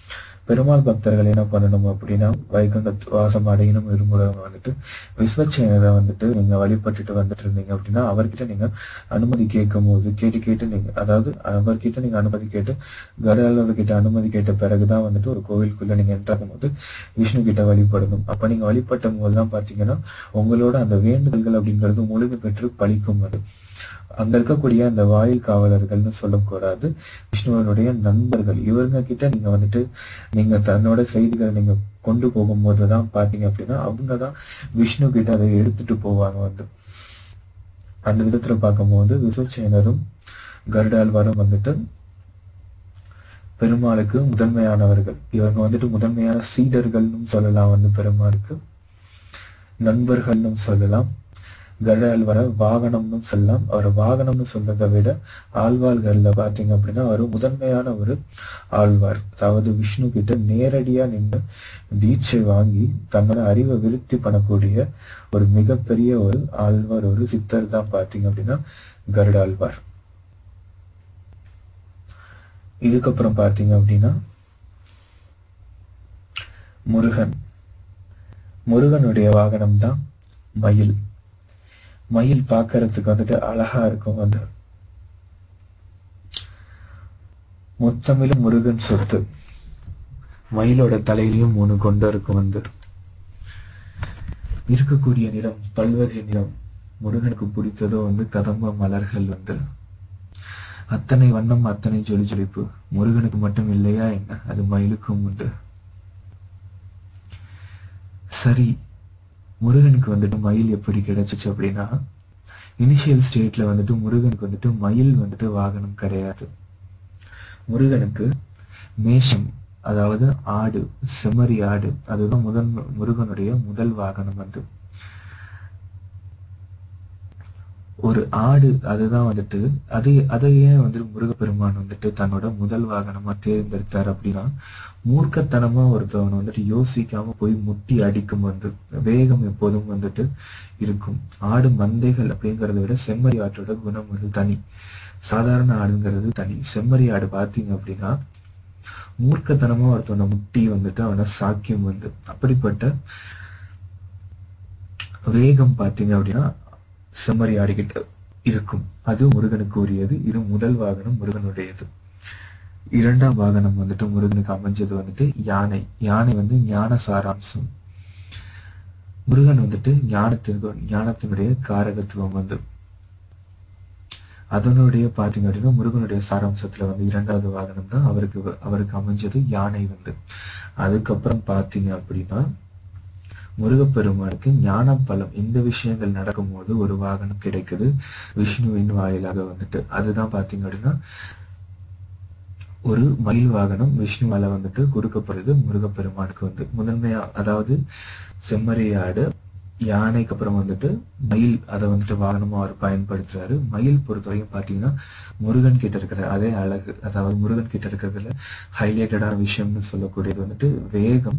பெருமாள் பக்தர்கள் என்ன பண்ணணும் அப்படின்னா வைகுண்ட வாசம் அடையணும் விரும்புறவங்க வந்துட்டு விஸ்வசேனரை வந்துட்டு நீங்க வழிபட்டுட்டு வந்துட்டு இருந்தீங்க அப்படின்னா அவர்கிட்ட நீங்க அனுமதி கேட்கும் போது கேட்டு கேட்டு நீங்க அதாவது அவர்கிட்ட நீங்க அனுமதி கேட்டு கருடாளர்கிட்ட அனுமதி கேட்ட பிறகுதான் வந்துட்டு ஒரு கோவிலுக்குள்ள நீங்க என்ட்ராகும் போது விஷ்ணு கிட்ட வழிபடணும். அப்ப நீங்க வழிபட்டும் போதுதான் பாத்தீங்கன்னா உங்களோட அந்த வேண்டுதல்கள் அப்படிங்கிறது முழுமை பெற்று பலிக்கும். அது அங்க இருக்கக்கூடிய அந்த வாயில் காவலர்கள்னு சொல்லக்கூடாது, விஷ்ணுவனுடைய நண்பர்கள். இவங்க கிட்ட நீங்க வந்துட்டு நீங்க தன்னோட செய்திகளை நீங்க கொண்டு போகும்போதுதான் பாத்தீங்க அப்படின்னா அவங்கதான் விஷ்ணு கிட்ட அதை எடுத்துட்டு போவாங்க. வந்து அந்த விதத்துல பார்க்கும்போது விஸ்வசேனரும் கருடாழ்வாரும் வந்துட்டு பெருமாளுக்கு முதன்மையானவர்கள். இவங்க வந்துட்டு முதன்மையான சீடர்கள்னு சொல்லலாம், வந்து பெருமாளுக்கு நண்பர்கள்னு சொல்லலாம். கருடாழ்வார வாகனம்னு சொல்லலாம். அவர் வாகனம்னு சொல்றதை விட ஆழ்வார்கள்ல பாத்தீங்க அப்படின்னா அவர் முதன்மையான ஒரு ஆழ்வார். அதாவது விஷ்ணு கிட்ட நேரடியா நின்று தீட்சை வாங்கி தன்னோட அறிவை விருத்தி பண்ணக்கூடிய ஒரு மிகப்பெரிய ஒரு ஆழ்வார், ஒரு சித்தர் தான் பாத்தீங்க அப்படின்னா கருடாழ்வார். இதுக்கப்புறம் பாத்தீங்க அப்படின்னா முருகன். முருகனுடைய வாகனம் தான் மயில். மயில் பார்க்கறதுக்கு வந்துட்டு அழகா இருக்கும். வந்து மொத்தமிலும் முருகன் சொத்து. மயிலோட தலையிலையும் மூணு கொண்டு இருக்கும். வந்து இருக்கக்கூடிய நிறம் பல்வகை நிறம். முருகனுக்கு பிடித்ததோ வந்து கதம்ப மலர்கள். வந்து அத்தனை வண்ணம், அத்தனை ஜொலி ஜொலிப்பு. முருகனுக்கு மட்டும் இல்லையா என்ன, அது மயிலுக்கும் உண்டு. சரி, முருகனுக்கு வந்துட்டு மயில் எப்படி கிடைச்சிச்சு அப்படின்னா இனிஷியல் ஸ்டேட்ல வந்துட்டு முருகனுக்கு வந்துட்டு மயில் வந்துட்டு வாகனம் கிடையாது. முருகனுக்கு மேஷம், அதாவது ஆடு, செம்மறி ஆடு, அதுதான் முதன் முருகனுடைய முதல் வாகனம். வந்து ஒரு ஆடு, அதுதான் வந்துட்டு அது அதை ஏன் வந்துட்டு முருகப்பெருமான் வந்துட்டு தன்னோட முதல் வாகனமா தேர்ந்தெடுத்தார் அப்படின்னா மூர்க்கத்தனமா ஒருத்தவன் வந்துட்டு யோசிக்காம போய் முட்டி அடிக்கும். வந்து வேகம் எப்போதும் வந்துட்டு இருக்கும். ஆடு மந்தைகள் அப்படிங்கறத விட செம்மறி ஆட்டோட குணம் வந்து தனி. சாதாரண ஆடுங்கிறது தனி. செம்மறி ஆடு பாத்தீங்க அப்படின்னா மூர்க்கத்தனமா ஒருத்தவனை முட்டி வந்துட்டு அவனை சாக்கியம். வந்து அப்படிப்பட்ட வேகம் பாத்தீங்க அப்படின்னா செம்மறி ஆடிக்கிட்டு இருக்கும். அது முருகனுக்கு உரியது. இது முதல் வாகனம் முருகனுடையது. இரண்டாம் வாகனம் வந்துட்டு முருகனுக்கு அமைஞ்சது வந்துட்டு யானை. யானை வந்து ஞான சாராம்சம். முருகன் வந்துட்டு ஞானத்திற்கு ஞானத்தினுடைய காரகத்துவம். வந்து அதனுடைய பாத்தீங்க அப்படின்னா முருகனுடைய சாராம்சத்துல வந்து இரண்டாவது வாகனம் தான் அவருக்கு அவருக்கு அமைஞ்சது யானை. வந்து அதுக்கப்புறம் பாத்தீங்க அப்படின்னா முருகப்பெருமானுக்கு ஞான பலம், இந்த விஷயங்கள் நடக்கும் போது ஒரு வாகனம் கிடைக்குது விஷ்ணுவின் வாயிலாக. வந்துட்டு அதுதான் பாத்தீங்க அப்படின்னா ஒரு மயில் வாகனம் விஷ்ணுவால வந்துட்டு கொடுக்கப்படுது முருகப்பெருமானுக்கு. வந்து முதன்மையா அதாவது செம்மறி ஆடு, யானைக்கு அப்புறம் வந்துட்டு மயில், அதை வந்துட்டு வாகனமா அவர் பயன்படுத்துறாரு. மயில் பொறுத்த வரைக்கும் பாத்தீங்கன்னா முருகன் கிட்ட இருக்கிற அதே அழகு, அதாவது முருகன் கிட்ட இருக்கிறதுல ஹைலைட்டடான விஷயம்னு சொல்லக்கூடியது வந்துட்டு வேகம்.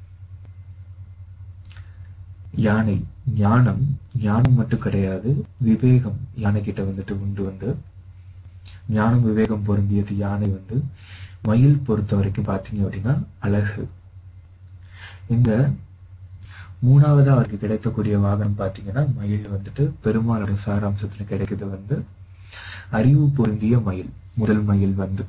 யானை ஞானம், ஞானம் மட்டும் கிடையாது, விவேகம் யானை கிட்ட வந்துட்டு உண்டு. வந்து ஞானம் விவேகம் பொருந்தியது யானை. வந்து மயில் பொறுத்த வரைக்கும் பாத்தீங்க அப்படின்னா அழகு. இந்த மூணாவதா அவருக்கு கிடைக்கக்கூடிய வாகனம் பாத்தீங்கன்னா மயில் வந்துட்டு பெருமாளோட சாராம்சத்துல கிடைக்குது. வந்து அறிவு பொருந்திய மயில், முதல் மயில். வந்து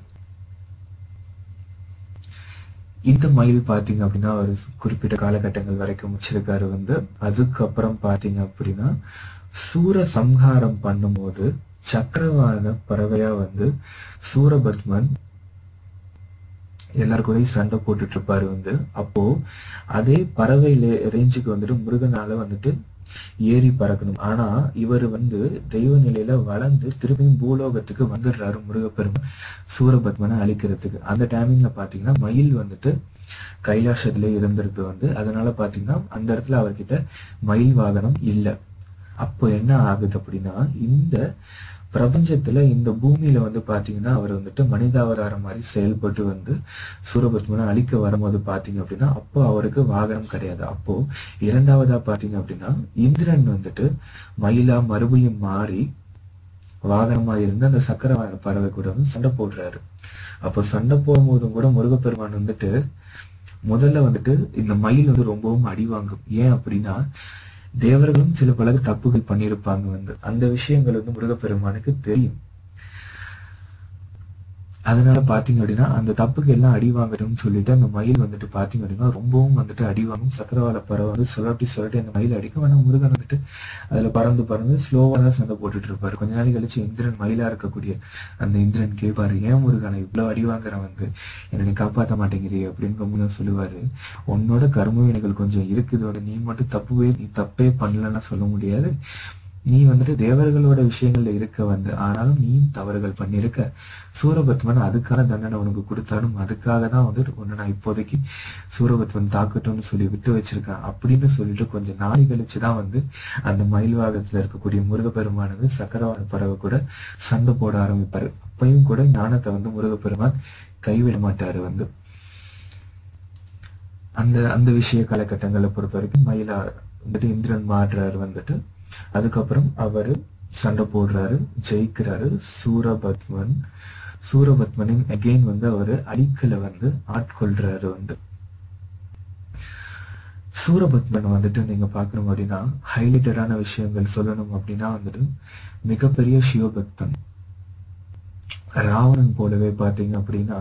இந்த மயில் பாத்தீங்க அப்படின்னா ஒரு குறிப்பிட்ட காலகட்டங்கள் வரைக்கும் வச்சிருக்காரு. வந்து அதுக்கப்புறம் பாத்தீங்க அப்படின்னா சூர சம்ஹாரம் பண்ணும்போது சக்கரவாக பறவையா வந்து சூரபத்மன் எல்லாருக்கூடயும் சண்டை போட்டுட்டு இருப்பாரு. வந்து அப்போ அதே பறவை ரேஞ்சுக்கு வந்துட்டு முருகனால வந்துட்டு ஏறி பறக்கணும். ஆனா இவர் வந்து தெய்வ நிலையில வளர்ந்து திரும்பியும் பூலோகத்துக்கு வந்துடுறாரு முருகப்பெருமான் சூரபத்மனை அழிக்கிறதுக்கு. அந்த டைமிங்ல பாத்தீங்கன்னா மயில் வந்துட்டு கைலாசத்துல இருந்திருது. வந்து அதனால பாத்தீங்கன்னா அந்த இடத்துல அவர்கிட்ட மயில் வாகனம் இல்லை. அப்போ என்ன ஆகுது அப்படின்னா இந்த பிரபஞ்சத்துல இந்த பூமியில வந்து பாத்தீங்கன்னா அவர் வந்துட்டு மனிதாவதாரம் மாதிரி செயல்பட்டு வந்து சூரபத்மனை அழிக்க வரும்போது பாத்தீங்க அப்படின்னா அப்போ அவருக்கு வாகனம் கிடையாது. அப்போ இரண்டாவதா பாத்தீங்க அப்படின்னா இந்திரன் வந்துட்டு மயிலா மறுபடியும் மாறி வாகனமா இருந்து அந்த சக்கர பறவை கூட வந்து சண்டை போடுறாரு. அப்போ சண்டை போடும்போதும் கூட முருகப்பெருமான் வந்துட்டு முதல்ல வந்துட்டு இந்த மயில் வந்து ரொம்பவும் அடி வாங்கும். ஏன் அப்படின்னா தேவர்களும் சில பல தப்புகள் பண்ணியிருப்பாங்க வந்து அந்த விஷயங்கள் வந்து முருகப்பெருமானுக்கு தெரியும். அதனால பாத்தீங்க அப்படின்னா அந்த தப்புக்கு எல்லாம் அடி வாங்கணும்னு சொல்லிட்டு அந்த மயில் வந்துட்டு பாத்தீங்க அப்படின்னா ரொம்பவும் வந்துட்டு அடி வாங்கும். சக்கரவாள பறவை வந்து சுழட்டி சுழட்டி அந்த மயில் அடிக்கும். ஆனா முருகன் வந்துட்டு அதுல பறந்து பறந்து ஸ்லோவா தான் சண்டை போட்டுட்டு இருப்பாரு. கொஞ்ச நாள் கழிச்சு இந்திரன் மயிலா இருக்கக்கூடிய அந்த இந்திரன் கேட்பாரு, ஏன் முருகனை இவ்வளவு அடி வாங்குறேன் வந்து என்னை நீ காப்பாற்ற மாட்டேங்கிறீ அப்படின்னு ரொம்ப சொல்லுவாரு. உன்னோட கர்ம வினைகள் கொஞ்சம் இருக்குது வந்து, நீ மட்டும் தப்புவே நீ தப்பே பண்ணலன்னா சொல்ல முடியாது. நீ வந்துட்டு தேவர்களோட விஷயங்கள்ல இருக்க வந்து ஆனாலும் நீ தவறுகள் பண்ணிருக்க. சூரபத்மன் அதுக்கான தண்டனை உனக்கு கொடுத்தாலும் அதுக்காக தான் வந்து உன்னை நான் இப்போதைக்கு சூரபத்மன் தாக்கட்டும்னு சொல்லி விட்டு வச்சிருக்கேன் அப்படின்னு சொல்லிட்டு கொஞ்சம் நாளை கழிச்சுதான் வந்து அந்த மயில்வாகத்துல இருக்கக்கூடிய முருகப்பெருமானது சக்கரவாள பறவை கூட சண்டை போட ஆரம்பிப்பாரு. அப்பயும் கூட ஞானத்தை வந்து முருகப்பெருமான் கைவிட மாட்டாரு வந்து. அந்த அந்த விஷய காலகட்டங்களை பொறுத்த வரைக்கும் மயிலா வந்துட்டு இந்திரன் மாறுறாரு வந்துட்டு. அதுக்கப்புறம் அவரு சண்டை போடுறாரு, ஜெயிக்கிறாரு. சூரபத்மன் சூரபத்மனின் அகெயின் வந்து அவரு அடிக்கல வந்து ஆட்கொள்றாரு வந்து. சூரபத்மன் வந்துட்டு நீங்க பாக்கணும் அப்படின்னா ஹைலைட்டடான விஷயங்கள் சொல்லணும் அப்படின்னா வந்துட்டு மிகப்பெரிய சிவபக்தன். ராவணன் போலவே பாத்தீங்க அப்படின்னா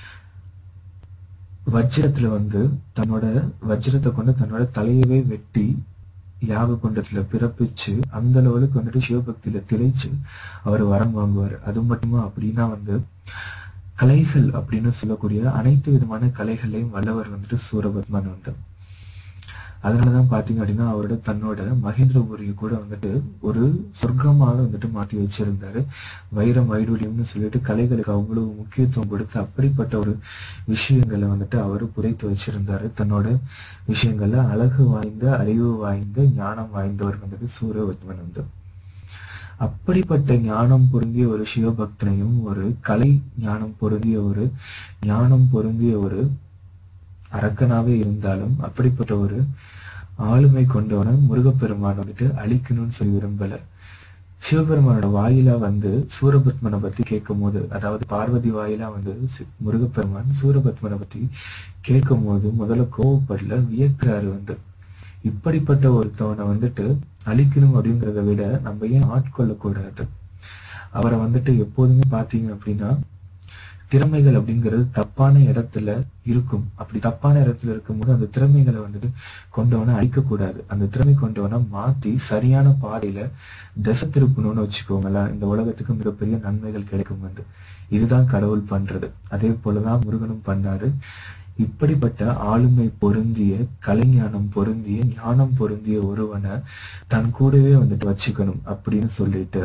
வஜ்ரத்துல வந்து தன்னோட வஜ்ரத்தை கொண்டு தன்னோட தலையவே வெட்டி யாக குண்டத்துல பிறப்பிச்சு அந்த லெவலுக்கு வந்துட்டு சிவபக்தியில திளைச்சு அவர் வரம் வாங்குவார். அது மட்டுமா அப்படின்னா வந்து கலைகள் அப்படின்னு சொல்லக்கூடிய அனைத்து விதமான கலைகளையும் வல்லவர் வந்துட்டு சூரபத்மன் வந்து. அதனாலதான் பாத்தீங்க அப்படின்னா அவரோட தன்னோட மகேந்திரபுரியை கூட வந்துட்டு ஒரு சொர்க்கமாக வந்துட்டு மாத்தி வச்சிருந்தாரு. வைரம் வைடூரியம்னு சொல்லிட்டு கலைகளுக்கு அவ்வளவு முக்கியத்துவம் கொடுத்து அப்படிப்பட்ட ஒரு விஷயங்களை வந்துட்டு அவரு புதைத்து வச்சிருந்தாரு. தன்னோட விஷயங்கள்ல அழகு வாய்ந்த அறிவு வாய்ந்த ஞானம் வாய்ந்தவர் வந்துட்டு சூரபத்மன் வந்து. அப்படிப்பட்ட ஞானம் பொருந்திய ஒரு சிவபக்தனையும் ஒரு கலை ஞானம் பொருந்திய ஒரு ஞானம் பொருந்திய ஒரு அரக்கனாவே இருந்தாலும் அப்படிப்பட்ட ஒரு ஆளுமை கொண்டவன முருகப்பெருமான் வந்துட்டு அழிக்கணும்னு சொல்லி விரும்பல. சிவபெருமானோட வாயிலா வந்து சூரபத்மனை பத்தி கேட்கும் போது, அதாவது பார்வதி வாயிலா வந்து முருகப்பெருமான் சூரபத்மனை பத்தி கேட்கும் போது முதல்ல கோவப்படல, வியக்கிறாரு வந்து. இப்படிப்பட்ட ஒருத்தவனை வந்துட்டு அழிக்கணும் அப்படிங்கிறத விட நம்ம ஏன் ஆட்கொள்ளக்கூடாது? அவரை வந்துட்டு எப்போதுமே பாத்தீங்க அப்படின்னா திறமைகள் அப்படிங்கிறது தப்பான இடத்துல இருக்கும். அப்படி தப்பான இடத்துல இருக்கும்போது அந்த திறமைகளை வந்துட்டு கொண்டவனை அழிக்கக்கூடாது. அந்த திறமை கொண்டவனை மாத்தி சரியான பாதையில திசை திருப்பணும்னு வச்சுக்கோங்களேன். இந்த உலகத்துக்கு மிகப்பெரிய நன்மைகள் கிடைக்கும் வந்து. இதுதான் கடவுள் பண்றது. அதே போலதான் முருகனும் பண்ணாரு. இப்படிப்பட்ட ஆளுமை பொருந்திய கலைஞானம் பொருந்திய ஞானம் பொருந்திய ஒருவனை தன் கூடவே வந்துட்டு வச்சுக்கணும் அப்படின்னு சொல்லிட்டு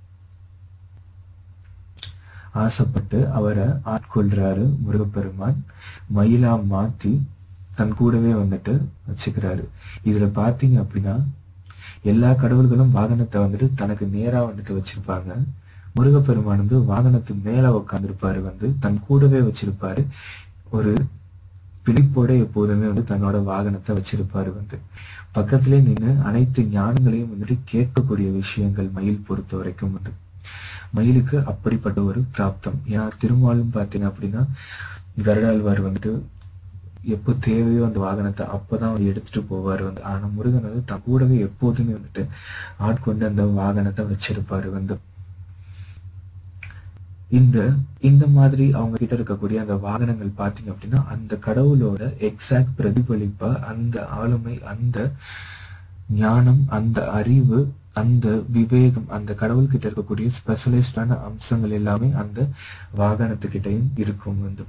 ஆசைப்பட்டு அவரை ஆட்கொள்றாரு முருகப்பெருமான். மயிலா மாத்தி தன் கூடவே வந்துட்டு வச்சுக்கிறாரு. இதுல பாத்தீங்க அப்படின்னா எல்லா கடவுள்களும் வாகனத்தை வந்துட்டு தனக்கு நேரா வந்துட்டு வச்சிருப்பாங்க. முருகப்பெருமான் வந்து வாகனத்துக்கு மேல உட்காந்துருப்பாரு வந்து தன் கூடவே வச்சிருப்பாரு. ஒரு பிடிப்போட எப்போதுமே வந்து தன்னோட வாகனத்தை வச்சிருப்பாரு வந்து. பக்கத்திலே நின்று அனைத்து ஞானங்களையும் வந்துட்டு கேட்கக்கூடிய விஷயங்கள் மயில் பொறுத்த வரைக்கும் வந்து. மயிலுக்கு அப்படிப்பட்ட ஒரு பிராப்தம். ஏன்னா திருமாலும் பார்த்தீங்க அப்படின்னா கருடாழ்வார் வந்துட்டு எப்போ தேவையோ அந்த வாகனத்தை அப்பதான் அவர் எடுத்துட்டு போவாரு வந்து. ஆனா முருகன் வந்து தன் கூடவே எப்போதுமே வந்துட்டு ஆட்கொண்டு அந்த வாகனத்தை வச்சிருப்பாரு வந்து. இந்த இந்த மாதிரி அவங்க கிட்ட இருக்கக்கூடிய அந்த வாகனங்கள் பாத்தீங்க அப்படின்னா அந்த கடவுளோட எக்ஸாக்ட் பிரதிபலிப்பா அந்த ஆளுமை, அந்த ஞானம், அந்த அறிவு, அந்த விவேகம், அந்த கடவுள் கிட்ட இருக்கக்கூடிய ஸ்பெஷலிஸ்டான அம்சங்கள் எல்லாமே அந்த வாகனத்துக்கிட்டையும் இருக்கும் வந்து.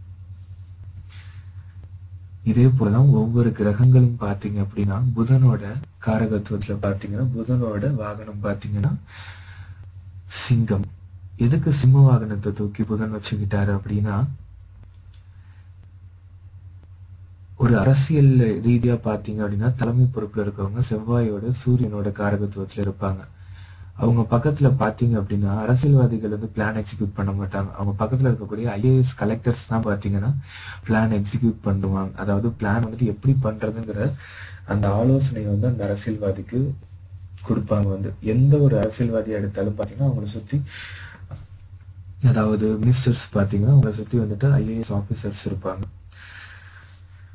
இதே போலதான் ஒவ்வொரு கிரகங்களும் பாத்தீங்க அப்படின்னா புதனோட காரகத்துவத்துல பாத்தீங்கன்னா புதனோட வாகனம் பாத்தீங்கன்னா சிங்கம். எதுக்கு சிம்ம வாகனத்தை தூக்கி புதன் வச்சுக்கிட்டாரு அப்படின்னா ஒரு அரசியல் ரீதியா பாத்தீங்க அப்படின்னா தலைமை பொறுப்புல இருக்கவங்க செவ்வாயோட சூரியனோட காரகத்துவத்துல இருப்பாங்க. அவங்க பக்கத்துல பாத்தீங்க அப்படின்னா அரசியல்வாதிகள் வந்து பிளான் எக்ஸிக்யூட் பண்ண மாட்டாங்க. அவங்க பக்கத்துல இருக்கக்கூடிய ஐஏஎஸ் கலெக்டர்ஸ் தான் பாத்தீங்கன்னா பிளான் எக்ஸிக்யூட் பண்ணுவாங்க. அதாவது பிளான் வந்துட்டு எப்படி பண்றதுங்கிற அந்த ஆலோசனை வந்து அந்த அரசியல்வாதிக்கு கொடுப்பாங்க வந்து. எந்த ஒரு அரசியல்வாதியா எடுத்தாலும் பாத்தீங்கன்னா அவங்களை சுத்தி, அதாவது மினிஸ்டர்ஸ் பாத்தீங்கன்னா அவங்களை சுத்தி வந்துட்டு ஐஏஎஸ் ஆபீசர்ஸ் இருப்பாங்க.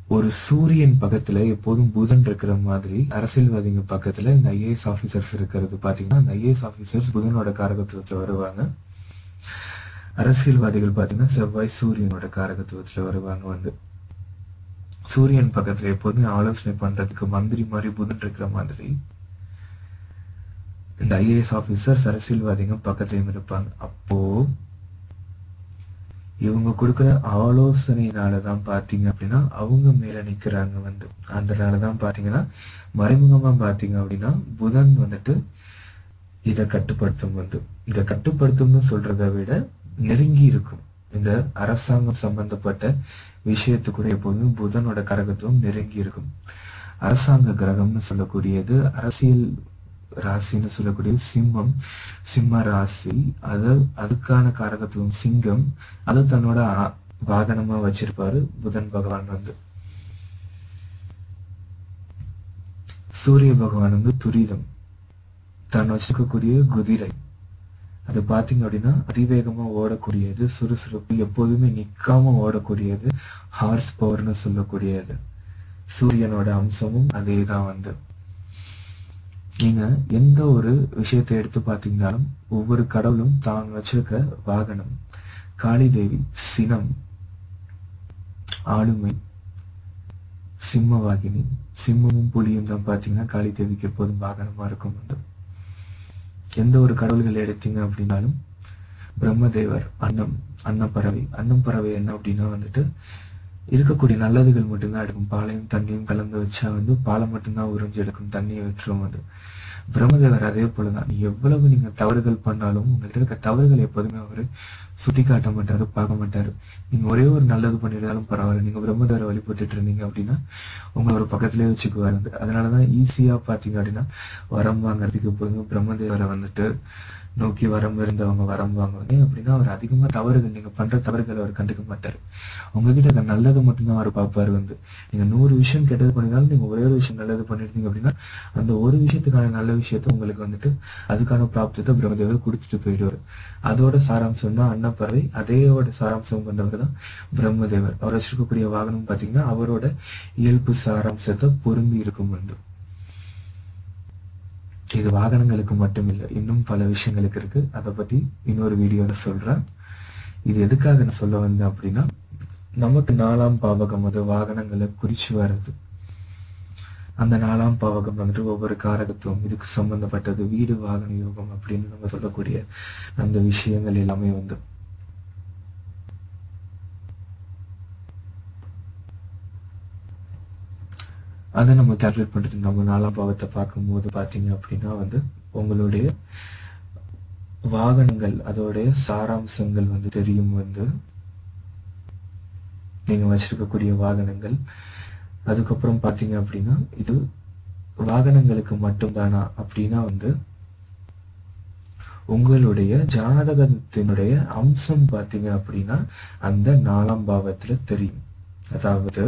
ஒரு சூரியன் பக்கத்துல எப்போதும் புதன் இருக்கிற மாதிரி அரசியல்வாதிங்க பக்கத்துல இந்த ஐஏஎஸ் ஆபீசர்ஸ் இருக்கிறது பாத்தீங்கன்னா, அந்த ஐஏஎஸ் ஆபீசர்ஸ் புதனோட காரகத்துவத்துல வருவாங்க. அரசியல்வாதிகள் பாத்தீங்கன்னா செவ்வாய் சூரியனோட காரகத்துவத்துல வருவாங்க. வந்து சூரியன் பக்கத்துல எப்போதுமே ஆலோசனை பண்றதுக்கு மந்திரி மாதிரி புதன் இருக்கிற மாதிரி இந்த ஐஏஎஸ் ஆபீசர்ஸ் அரசியல்வாதிங்க பக்கத்துலயும் இருப்பாங்க. அப்போ இவங்க கொடுக்குற ஆலோசனையினாலதான் பாத்தீங்க அப்படின்னா அவங்க மேல நிக்கிறாங்க. வந்து அதனாலதான் பாத்தீங்கன்னா மறைமுகமா பாத்தீங்க அப்படின்னா புதன் வந்துட்டு இதை கட்டுப்படுத்தும். வந்து இதை கட்டுப்படுத்தும்னு சொல்றதை விட நெருங்கி இருக்கும். இந்த அரசாங்கம் சம்பந்தப்பட்ட விஷயத்து கூட எப்போதுமே புதனோட கரகத்துவம் நெருங்கி இருக்கும். அரசாங்க கிரகம்னு சொல்லக்கூடியது அரசியல் ராசின்னு சொல்லக்கூடிய சிம்மம், சிம்ம ராசி. அது அதுக்கான காரகத்துவம் சிங்கம். அது தன்னோட வாகனமா வச்சிருப்பாரு புதன் பகவான். வந்து சூரிய பகவான் வந்து துரிதம், தான் வச்சிருக்கக்கூடிய குதிரை. அது பாத்தீங்க அப்படின்னா அதிவேகமா ஓடக்கூடியது, சுறுசுறுப்பு, எப்போதுமே நிக்காம ஓடக்கூடியது, ஹார்ஸ் பவர்னு சொல்லக்கூடியது. சூரியனோட அம்சமும் அதே தான். வந்து நீங்க எந்த ஒரு விஷயத்தை எடுத்து பாத்தீங்கன்னாலும் ஒவ்வொரு கடவுளும் தான் வச்சிருக்க வாகனம். காளி தேவி சினம், ஆளுமை, சிம்மவாகினி. சிம்மமும் புலியும் தான் பாத்தீங்கன்னா காளி தேவிக்கு எப்போதும் வாகனமா இருக்கும். வந்து எந்த ஒரு கடவுள்கள் எடுத்தீங்க அப்படின்னாலும் பிரம்மதேவர் அன்னம், அன்னப்பறவை. அன்னப்பறவை என்ன அப்படின்னா வந்துட்டு இருக்கக்கூடிய நல்லதுகள் மட்டும்தான் எடுக்கும். பாலையும் தண்ணியும் கலந்து வச்சா வந்து பாலை மட்டும்தான் உறிஞ்சு எடுக்கும், தண்ணியை விட்டுரும். வந்து பிரம்மதேவர் அதே போலதான். நீ எவ்வளவு நீங்க தவறுகள் பண்ணாலும் உங்கள்கிட்ட இருக்க தவறுகள் எப்போதுமே அவரு சுட்டி காட்ட மாட்டாரு, பார்க்க மாட்டாரு. நீங்க ஒரே ஒரு நல்லது பண்ணிருந்தாலும் பரவாயில்ல, நீங்க பிரம்மதேவரை வழிபட்டுட்டு இருந்தீங்க அப்படின்னா உங்களை ஒரு பக்கத்திலேயே வச்சுக்குவாரு. அதனாலதான் ஈஸியா பாத்தீங்க அப்படின்னா வரம் வாங்குறதுக்கு எப்போதுமே பிரம்மதேவரை வந்துட்டு நோக்கி வரம் இருந்தவங்க வரம் வாங்குவாங்க. அப்படின்னா அவர் அதிகமா தவறுகள், நீங்க பண்ற தவறுகள் அவர் கண்டுக்க மாட்டாரு. உங்ககிட்ட நல்லது மட்டும்தான் அவர் பார்ப்பாரு. வந்து நீங்க நூறு விஷயம் கெட்டது பண்ணினாலும் நீங்க ஒரே ஒரு விஷயம் நல்லது பண்ணிருந்தீங்க அப்படின்னா அந்த ஒரு விஷயத்துக்கான நல்ல விஷயத்த உங்களுக்கு வந்துட்டு அதுக்கான பிராப்தத்தை பிரம்மதேவர் கொடுத்துட்டு போயிடுவார். அதோட சாராம்சம் தான் அன்னப்பறவை. அதேயோட சாராம்சம் கொண்டவர் தான் பிரம்மதேவர். அவர் வச்சிருக்கக்கூடிய வாகனம் பாத்தீங்கன்னா அவரோட இயல்பு சாராம்சத்தை பொருந்தி இருக்கும். வந்து இது வாகனங்களுக்கு மட்டும் இல்லை, இன்னும் பல விஷயங்களுக்கு இருக்கு. அதை பத்தி இன்னொரு வீடியோல சொல்றேன். இது எதுக்காக நான் சொல்ல வந்தேன் அப்படின்னா நமக்கு நாலாம் பாவகம் அது வாகனங்களை குறிச்சு வர்றது. அந்த நாலாம் பாவகம் வந்துட்டு ஒவ்வொரு காரகத்துவம் இதுக்கு சம்பந்தப்பட்டது. வீடு வாகன யோகம் அப்படின்னு நம்ம சொல்லக்கூடிய அந்த விஷயங்கள் எல்லாமே வந்து அதை நம்ம கால்குலேட் பண்றதுக்கு நம்ம நாலாம் பாவத்தை பார்க்கும்போது பாத்தீங்க அப்படின்னா வந்து உங்களுடைய வாகனங்கள் அதோடைய சாராம்சங்கள் வந்து தெரியும். வந்து நீங்க வச்சிருக்கக்கூடிய வாகனங்கள். அதுக்கப்புறம் பாத்தீங்க அப்படின்னா இது வாகனங்களுக்கு மட்டும்தானா அப்படின்னா வந்து உங்களுடைய ஜாதகத்தினுடைய அம்சம் பாத்தீங்க அப்படின்னா அந்த நாலாம் பாவத்துல தெரியும். அதாவது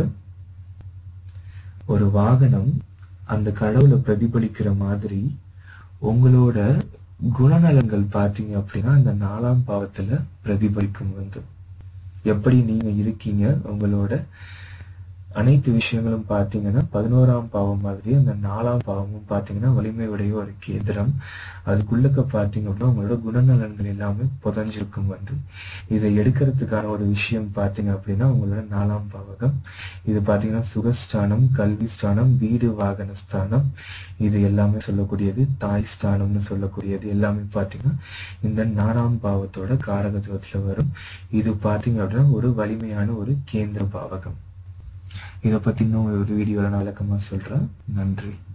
ஒரு வாகனம் அந்த கடவுளை பிரதிபலிக்கிற மாதிரி உங்களோட குணநலன்கள் பாத்தீங்க அப்படின்னா அந்த நாலாம் பாவத்துல பிரதிபலிக்கும். வந்து எப்படி நீங்க இருக்கீங்க, உங்களோட அனைத்து விஷயங்களும் பாத்தீங்கன்னா பதினோராம் பாவம் மாதிரி அந்த நாலாம் பாவமும் பாத்தீங்கன்னா வலிமையுடைய ஒரு கேந்திரம். அதுக்குள்ளக்க பாத்தீங்க அப்படின்னா உங்களோட குணநலன்கள் எல்லாமே புதஞ்சிருக்கும். வந்து இதை எடுக்கிறதுக்கான ஒரு விஷயம் பாத்தீங்க அப்படின்னா உங்களோட நாலாம் பாவகம். இது பாத்தீங்கன்னா சுகஸ்தானம், கல்வி ஸ்தானம், வீடு வாகன ஸ்தானம், இது எல்லாமே சொல்லக்கூடியது. தாய் ஸ்தானம்னு சொல்லக்கூடியது எல்லாமே பாத்தீங்கன்னா இந்த நாலாம் பாவத்தோட காரகத்துவத்துல வரும். இது பாத்தீங்க அப்படின்னா ஒரு வலிமையான ஒரு கேந்திர பாவகம். இதை பத்தி இன்னும் ஒரு வீடியோல நான் விளக்கமா சொல்றேன். நன்றி.